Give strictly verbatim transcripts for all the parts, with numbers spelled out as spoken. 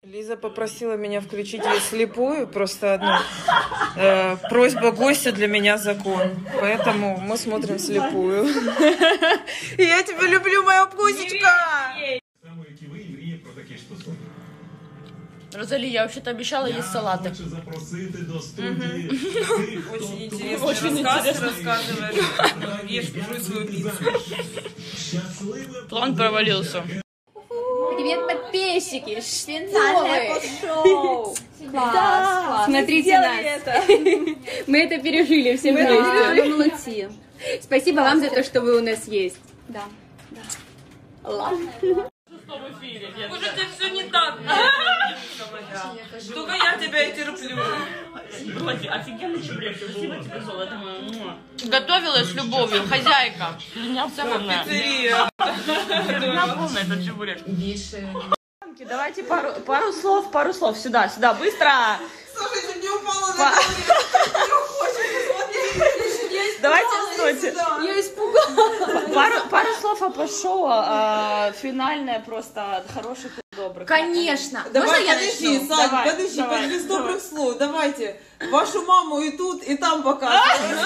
Лиза попросила меня включить ей слепую, просто одну. Э, просьба гостя для меня закон, поэтому мы смотрим слепую. И я тебя люблю, моя пусечка! Розали, я вообще-то обещала есть салаты. Очень интересно. Очень интересно рассказываешь. Ешь, жуй свою пиццу. План провалился. Привет, подписчики! Свинцовые! Класс! Да, смотрите нас! Это. Мы это пережили все вместе. Вы молодцы. Спасибо вам за то, что вы у нас есть. Да. Да. Ладно. Уже ты все не так. Только я тебя и терплю. Рози, офигенный чебурек. Спасибо тебе, золото. Готовила с любовью, хозяйка. Меня полная. Пиццерия. Меня полная этот чебурек. Давайте пару, пару слов, пару слов. Сюда, сюда, быстро. Слушай, чуть не упала на Давайте, стойте. Я испугалась. Пару, пару слов о пошоу, а, финальное просто от хороших и добрых. Конечно. Давай, Можно я подожди, начну? Сань, Давай, подожди, давай, без давай. добрых слов, давайте. Вашу маму и тут, и там показываем.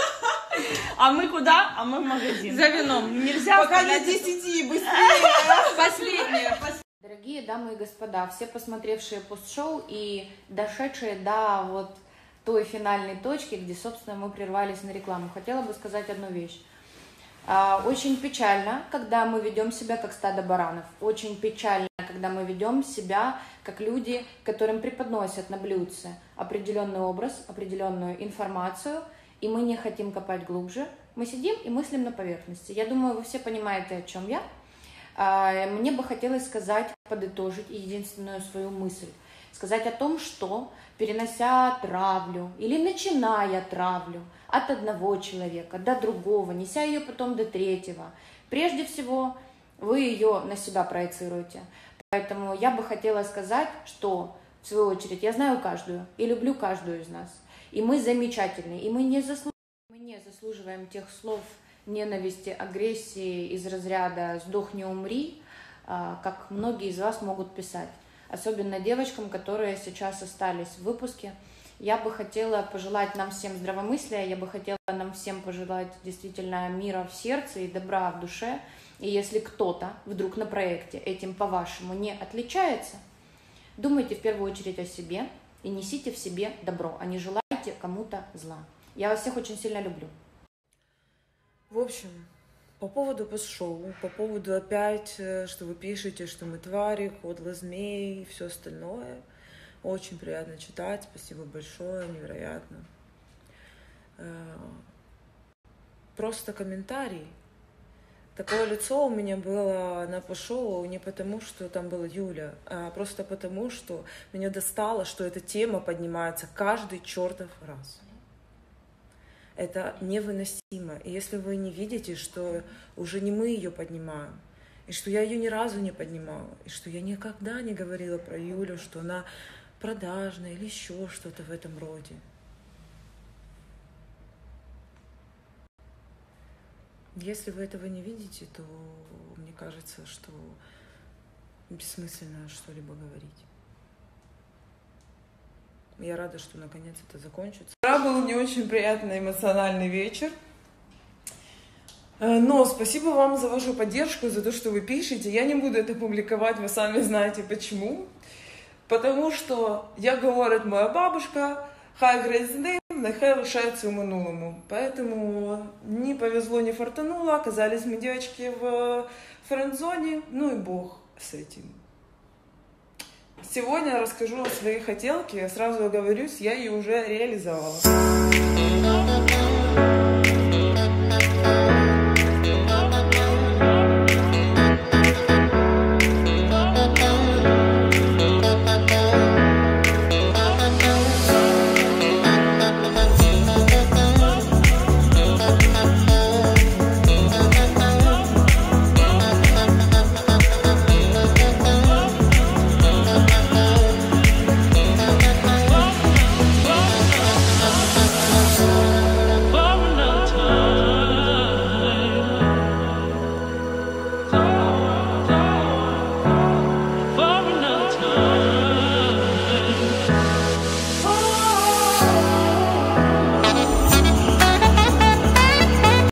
А мы куда? А мы в магазин. За вином. Нельзя Пока не вставлять- десяти, быстрее. Последнее. Дорогие дамы и господа, все посмотревшие постшоу и дошедшие до вот той финальной точки, где, собственно, мы прервались на рекламу, хотела бы сказать одну вещь. Очень печально, когда мы ведем себя как стадо баранов. Очень печально, когда мы ведем себя как люди, которым преподносят на блюдце определенный образ, определенную информацию, и мы не хотим копать глубже. Мы сидим и мыслим на поверхности. Я думаю, вы все понимаете, о чем я. Мне бы хотелось сказать, подытожить единственную свою мысль. Сказать о том, что, перенося травлю или начиная травлю от одного человека до другого, неся ее потом до третьего, прежде всего вы ее на себя проецируете. Поэтому я бы хотела сказать, что, в свою очередь, я знаю каждую и люблю каждую из нас. И мы замечательные, и мы не заслуживаем, мы не заслуживаем тех слов ненависти, агрессии из разряда «сдохни, умри», как многие из вас могут писать. Особенно девочкам, которые сейчас остались в выпуске. Я бы хотела пожелать нам всем здравомыслия, я бы хотела нам всем пожелать действительно мира в сердце и добра в душе. И если кто-то вдруг на проекте этим, по-вашему, не отличается, думайте в первую очередь о себе и несите в себе добро, а не желайте кому-то зла. Я вас всех очень сильно люблю. В общем, по поводу постшоу, по поводу опять, что вы пишете, что мы твари, подлые змеи и все остальное. Очень приятно читать, спасибо большое, невероятно. Просто комментарий. Такое лицо у меня было на постшоу не потому, что там была Юля, а просто потому, что меня достало, что эта тема поднимается каждый чертов раз. Это невыносимо. И если вы не видите, что уже не мы ее поднимаем, и что я ее ни разу не поднимала, и что я никогда не говорила про Юлю, что она продажная или еще что-то в этом роде. Если вы этого не видите, то мне кажется, что бессмысленно что-либо говорить. Я рада, что наконец это закончится. Вчера был не очень приятный эмоциональный вечер. Но спасибо вам за вашу поддержку, за то, что вы пишете. Я не буду это публиковать, вы сами знаете почему. Потому что, як говорить моя бабушка, хай грець з ним, нехай лишається у минулому. Поэтому не повезло, не фартануло, оказались мы девочки в френд-зоне, ну и бог с этим. Сегодня я расскажу о своей хотелке, я сразу оговорюсь, я ее уже реализовала.